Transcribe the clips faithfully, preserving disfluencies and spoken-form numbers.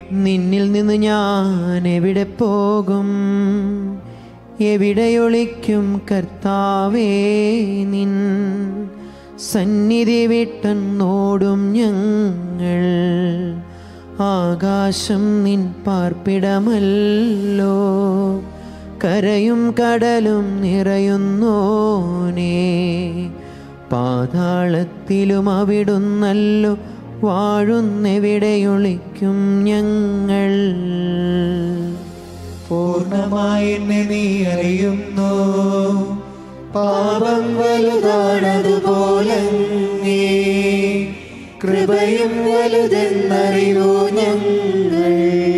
നിന്നിൽ നിന്ന് ഞാൻ എവിടെ പോകും? എവിടെയൊളിക്കും കർത്താവേ? നിൻ സന്നിധി വിട്ടെന്നോടും ഞങ്ങൾ. ആകാശം നിൻ പാർപ്പിടമല്ലോ, കരയും കടലും നിറയുന്നോനേ. പാതാളത്തിലും അവിടുന്നല്ലോ വാഴുന്നെവിടെയൊളിക്കും ഞങ്ങൾ. പൂർണ്ണമായി എന്നെ നീ അറിയുന്നു, പാപം വലുതാണതുപോലെ കൃപയും വലുതെന്നറിവോ ഞങ്ങൾ.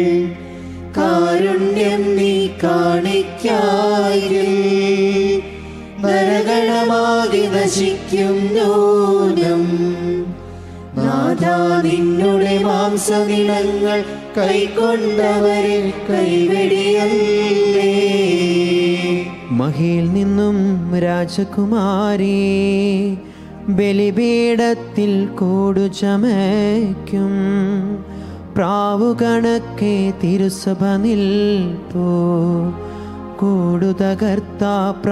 കാരുണ്യം നീ കാണിക്കായിൽ നരകണമാകി നശിക്കും നൂനം. നാഥാ നിന്നുടെ മാംസനിണങ്ങൾ കൈക്കൊണ്ടവരെ കൈവെടിയല്ലേ. മഹിയിൽ നിന്നും രാജകുമാരി ബലിപീഠത്തിൽ കൂടുചമയ്ക്കും. പ്രാവുകണക്കെ തിരുസഭ നിൽപ്പൂ, കൂടുതകർത്ത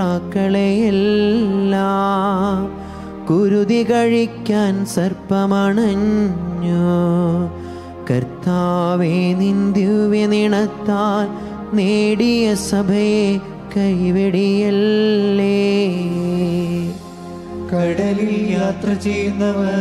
പ്രാക്കളെയെല്ലാം കുരുതി കഴിക്കാൻ സർപ്പമണഞ്ഞു. കർത്താവേ നിൻ ദിവ്യനിണത്താൽ നേടിയ സഭയെ കൈവെടിയല്ലേ. കടലിൽ യാത്ര ചെയ്യുന്നവർ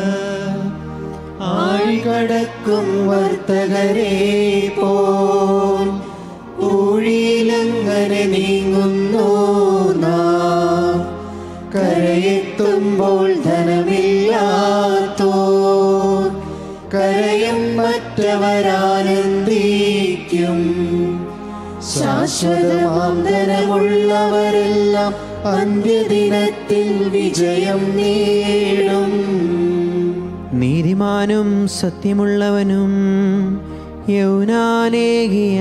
ആഴികടക്കും വർത്തകരെ പോൽ ഊഴിയിലങ്ങനെ നീങ്ങുന്നു നാം. കരയെത്തുമ്പോൾ ധനമില്ലാത്തോ കരയും മറ്റവരാനന്ദിക്കും. ശാശ്വതമാം ധനമുള്ളവരെല്ലാം അന്ത്യദിനത്തിൽ വിജയം നേടും. നീതിമാനും സത്യമുള്ളവനും യൗനാനേകിയ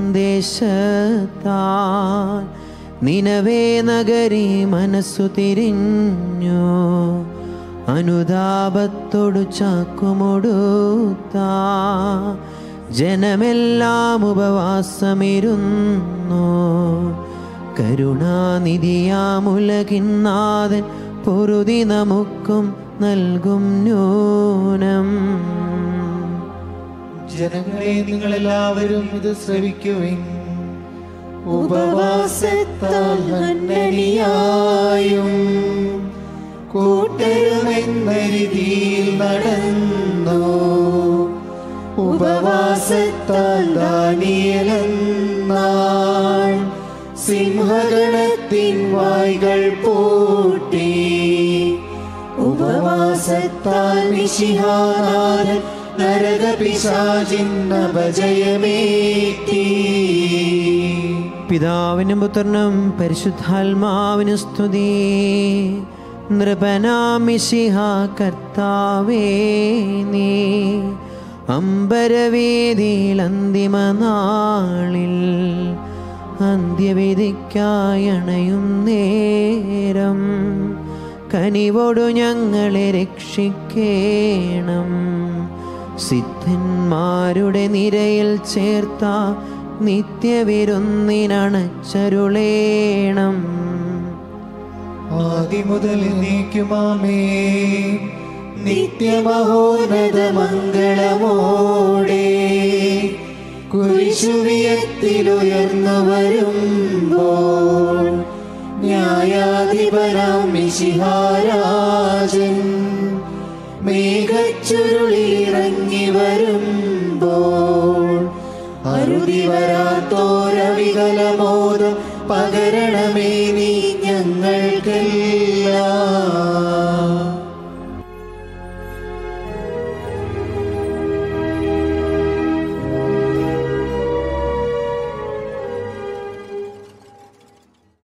സന്ദേശത്താൽ നിനവേ നഗരി മനസ്സു തിരിഞ്ഞു. അനുതാപത്തോടു ചാക്കുമൊടുത്ത ജനമെല്ലാം ഉപവാസമിരുന്നു. കരുണാനിധിയാമുലകിന്നാഥൻ പൊറുതി നമുക്കും നൽകും നൂനം. ജനങ്ങളെ നിങ്ങളെല്ലാവരും ഇത് ശ്രവിക്കുവിൻ. ഉപവാസത്താൽ നന്നനിയായും കൂട്ടരുമെന്ന രീതിയിൽ നടന്നു. ഉപവാസത്താൽ ദാനിയേലെന്നാൾ സിംഹഗണത്തിൻ വായ്കൾ പൂട്ടി. ഉപവാസത്താൽ മിശിഹാനാഥൻ നരകപിശാചിന്ന ഭജയമേറ്റി. പിതാവിനും പുത്രനും പരിശുദ്ധാത്മാവിനും സ്തുതി. നൃപനാം മിശിഹാ കർത്താവേ നീ അമ്പരവേദിയിൽ അന്തിമ നാളിൽ അന്ത്യവിധിക്കായി അണയും നേരം കനിവോടു ഞങ്ങളെ രക്ഷിക്കേണം. സിദ്ധന്മാരുടെ നിരയിൽ ചേർത്ത നിത്യവിരുന്നിനണച്ചരുളേണം. ആദിമുതൽ എന്നേക്കുമാമേ. നിത്യമഹോന്നത മംഗളമോടെ കുരിശുവിയത്തിലുയർന്നു വരുമ്പോൾ ന്യായാധിപനാം മിശിഹാരാജൻ മേഘച്ചുരുളിറങ്ങി വരുമ്പോൾ അരുതി വരാത്തോരവികലമോദം പകരണമേ നീ